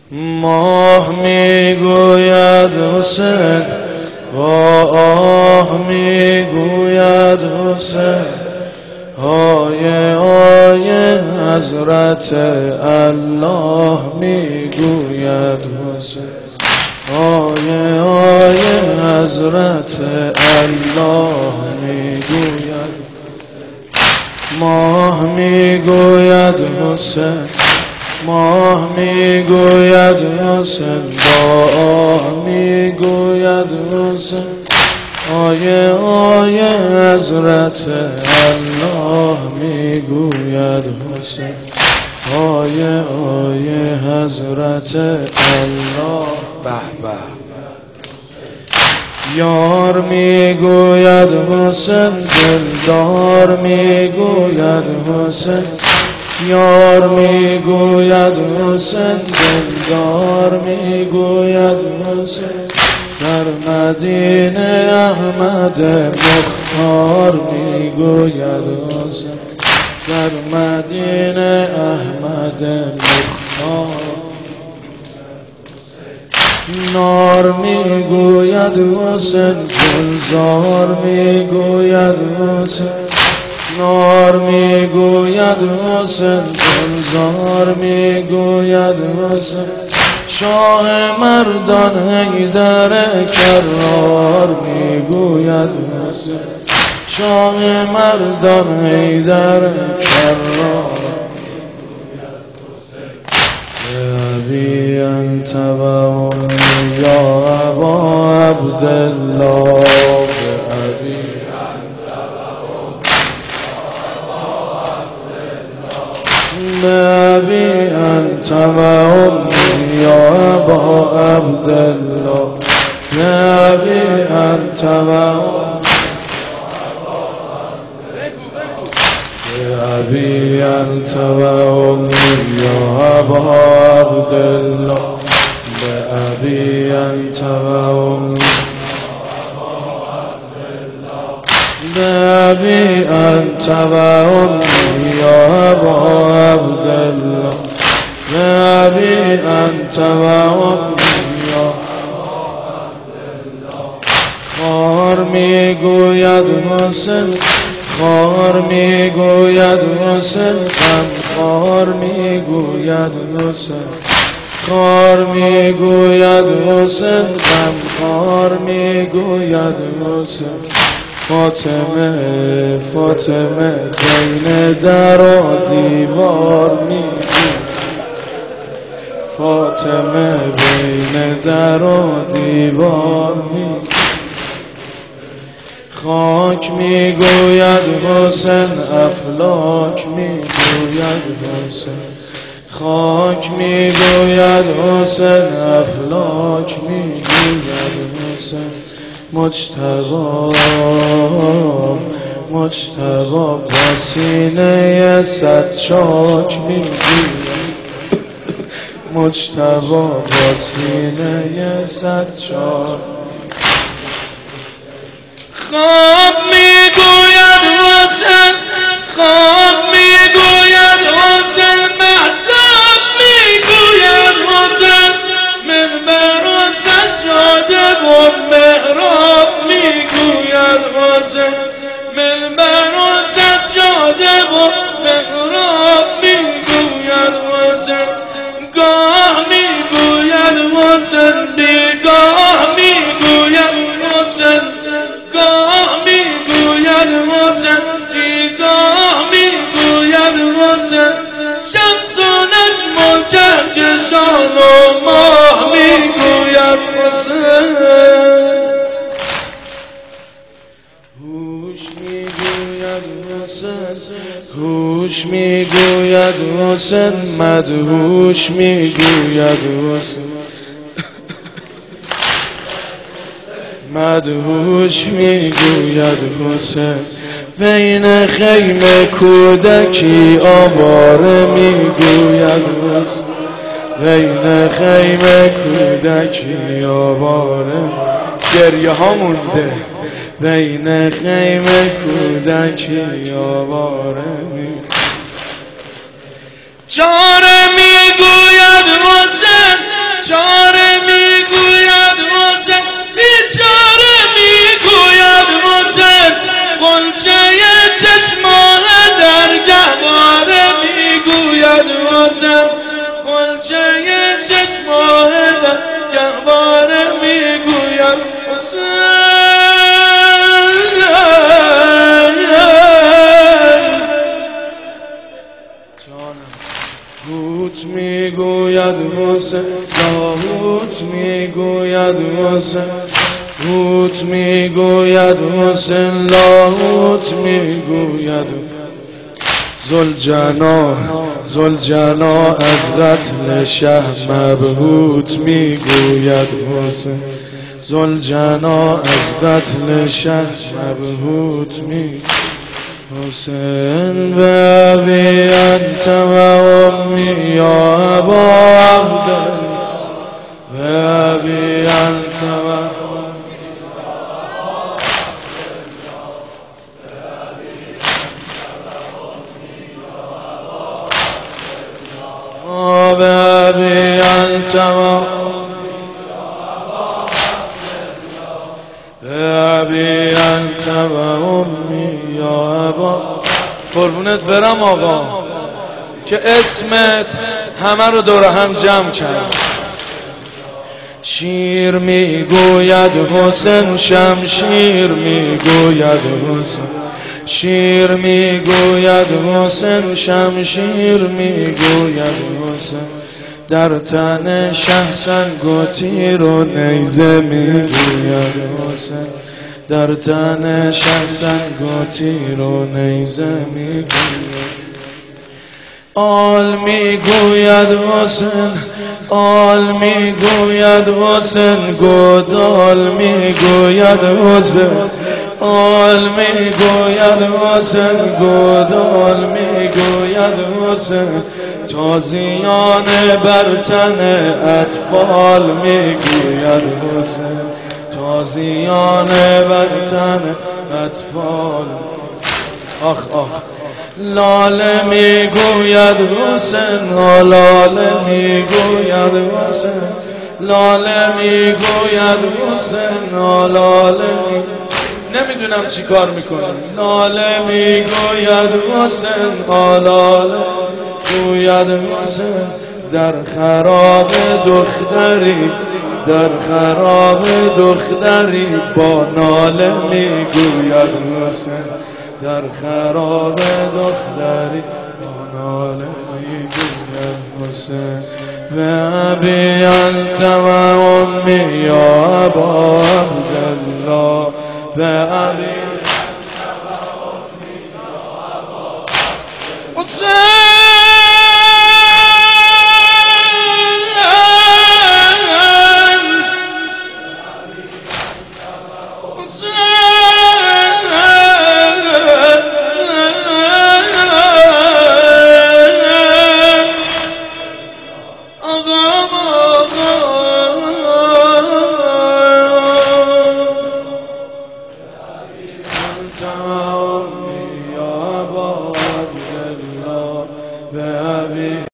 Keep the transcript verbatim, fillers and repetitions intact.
ماه میگوید حسین، با آه میگوید حسین، آیه آیه حضرت الله میگوید حسین، آیه آیه حضرت الله میگوید. ماه میگوید حسین، ماه میگوید حسین، با آه میگوید حسین، آیه آیه حضرت الله میگوید حسین، آیه آیه حضرت الله. به به. یار میگوید حسین، دلدار میگوید حسین، یار میگوید حسین، دلدار میگوید حسین، در مدینه احمد مختار میگوید حسین، در مدینه احمد مختار. نار میگوید حسین، گلزار میگوید حسین، نار میگوید حسین، گلزار میگوید حسین، شاه مردان حیدر کرار میگوید حسین، شاه مردان حیدر کرار. ابی انت و امی یا ابا عبدالله، ابی ابی انت و امی یا ابا عبدالله، ابی انت و ابی انت و امی یا ابا عبدالله، ابی انت و امی ابی انت و امی یا ابا عبدالله، ابی انت و امی یا ابا عبدالله. خار میگوید حسین، خار میگوید حسین، غم خار میگوید حسین، خار میگوید حسین، غم خار میگوید حسین، فاطمه فاطمه بین در و دیوار میگوید، فاطمه بین در و دیوار میگوید. خاک میگوید حسین، افلاک میگوید حسین، خاک میگوید حسین، افلاک میگوید حسین، مجتبی مجتبی با سینه صد چاک میگوید، مجتبی با سینه صد چاک. خواب میگوید حسین، خواب میگوید حسین، مهتاب میگوید حسین، منبر و سجاده و محراب میگوید حسین، منبر و سجاده و محراب میگوید حسین. گاه میگوید حسین، بیگاه میگوید حسین، گاه میگوید حسین، بیگاه میگوید حسین، شمس و نجم و کهکشان و ماه میگوید حسین. هوش میگوید حسین، هوش میگوید حسین، مدهوش میگوید حسین، مدهوش میگوید حسین، بین خیمه کودکی آواره میگوید حسین، بین خیمه کودکی آواره، گریه ها مونده، بین خیمه کودکی آواره میگوید. چاره میگوید حسین، گلچه چشماهدم گهواره میگوید هوت میگوید حسین داوود میگوید حسین هوت میگوید حسین لاهوت میگوید ذوالجنا ذوالجنا از قتل شه مبهوت میگوید حسین ذوالجنا از قتل شه مبهوت میگوید حسین به ابی انت و امی یا ابا عبدالله به ابی انت و به ابی انت و به ابی انت و امی یا ابا. قربونت برم آقا که اسمت همه رو دور هم جمع کرد. شیر میگوید حسین شمشیر میگوید حسین شیر میگوید حسین شمشیر میگوید حسین در تن شه سنگ و تیر و نیزه میگوید حسین در تن شه سنگ و تیر و نیزه میگوید آل میگوید حسین آل میگوید حسین گودال میگوید حسین آل میگوید حسین گودال میگوید حسین تازیان بر تن اطفال میگوید حسین تازیان بر تن اطفال. آخ آخ لاله میگوید حسین لاله میگوید حسین لاله میگوید حسین لاله نمیدونم چی کار میکنم لاله میگوید حسین لاله گوید حسین در خراب دختری در خراب دختری با ناله میگوید حسین در خراب دختری با ناله میگوید حسین به ابی انت و امی یا ابا عبدالله به ابی انت و امی یا ابا حسین به ابی